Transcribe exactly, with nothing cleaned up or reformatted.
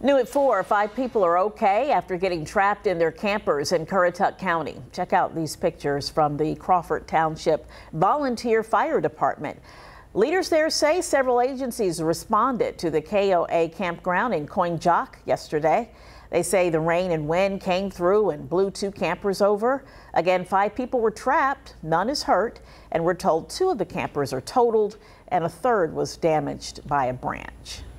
New at four, five people are okay after getting trapped in their campers in Currituck County. Check out these pictures from the Crawford Township Volunteer Fire Department. Leaders there say several agencies responded to the K O A campground in Currituck yesterday. They say the rain and wind came through and blew two campers over. Again, five people were trapped, none is hurt, and we're told two of the campers are totaled and a third was damaged by a branch.